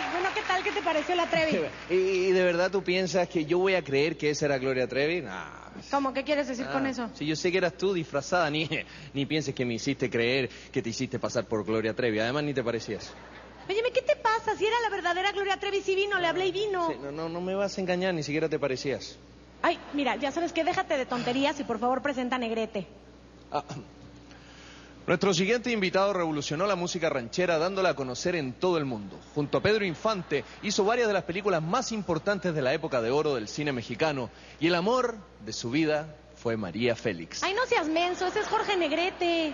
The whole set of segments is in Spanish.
Bueno, ¿qué tal? ¿Qué te pareció la Trevi? ¿Y de verdad tú piensas que yo voy a creer que esa era Gloria Trevi? Nah. ¿Cómo? ¿Qué quieres decir con eso? Si yo sé que eras tú disfrazada, ni pienses que me hiciste creer que te hiciste pasar por Gloria Trevi. Además, ni te parecías. Óyeme, ¿qué te pasa? Si era la verdadera Gloria Trevi, si vino, le hablé y vino. Sí, no me vas a engañar, ni siquiera te parecías. Ay, mira, ya sabes que déjate de tonterías y por favor presenta a Negrete. Nuestro siguiente invitado revolucionó la música ranchera dándola a conocer en todo el mundo. Junto a Pedro Infante, hizo varias de las películas más importantes de la época de oro del cine mexicano. Y el amor de su vida fue María Félix. Ay, no seas menso, ese es Jorge Negrete.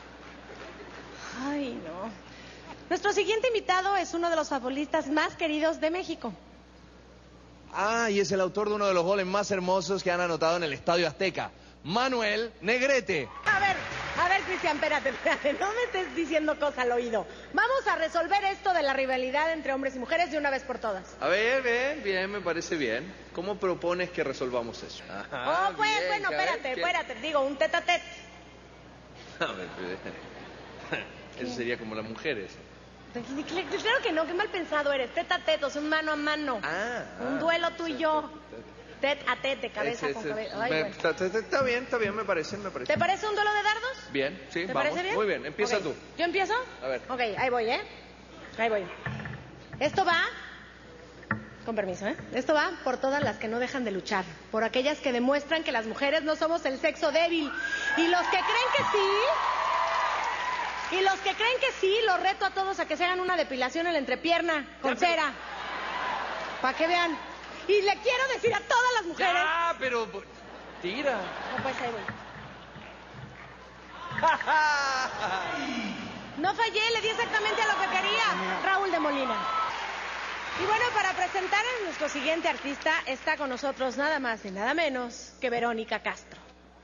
Ay, no. Nuestro siguiente invitado es uno de los futbolistas más queridos de México. Y es el autor de uno de los goles más hermosos que han anotado en el Estadio Azteca. Manuel Negrete. A ver, Cristian, espérate, no me estés diciendo cosas al oído. Vamos a resolver esto de la rivalidad entre hombres y mujeres de una vez por todas. A ver, bien, me parece bien. ¿Cómo propones que resolvamos eso? Bueno, espérate, digo, un tete a tete. A ver, eso sería como las mujeres. Claro que no, qué mal pensado eres. Tete a tete, o sea, un mano a mano. Un duelo tú y yo. Tete a tete, cabeza con cabeza. Ay, bueno. Está bien, me parece. ¿Te parece un duelo de dardos? Bien, sí, ¿Te vamos. parece bien? Muy bien, empieza tú. ¿Yo empiezo? A ver. Ok, ahí voy, ¿eh? Ahí voy. Esto va... Con permiso, ¿eh? Esto va por todas las que no dejan de luchar. Por aquellas que demuestran que las mujeres no somos el sexo débil. Y los que creen que sí... los reto a todos a que se hagan una depilación en la entrepierna con cera. Para que vean. Y le quiero decir a todas las mujeres... Ya, pero... Tira. No, pues ahí voy. No fallé, le di exactamente a lo que quería. Raúl de Molina. Y bueno, para presentar a nuestro siguiente artista, está con nosotros nada más y nada menos que Verónica Castro.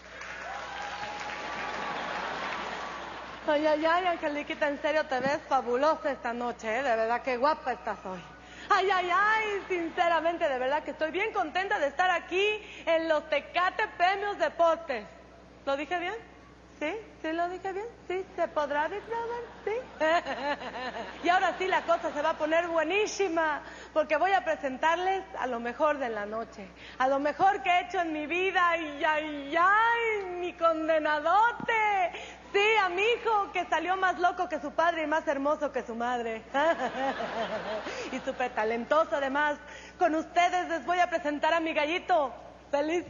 Ay, Angeliquita, en serio te ves fabulosa esta noche, ¿eh? De verdad que guapa estás hoy. Ay, sinceramente, de verdad que estoy bien contenta de estar aquí en los Tecate Premios Deportes. ¿Lo dije bien? ¿Sí? ¿Sí lo dije bien? ¿Sí? ¿Se podrá disfrutar? ¿Sí? Y ahora sí la cosa se va a poner buenísima, porque voy a presentarles a lo mejor de la noche, a lo mejor que he hecho en mi vida. ¡Ay, mi condenadote! Sí, a mi hijo, que salió más loco que su padre y más hermoso que su madre. Y súper talentoso, además. Con ustedes les voy a presentar a mi gallito. Feliz.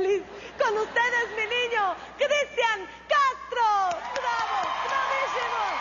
Con ustedes, mi niño, Cristian Castro. ¡Bravo! ¡Bravísimo!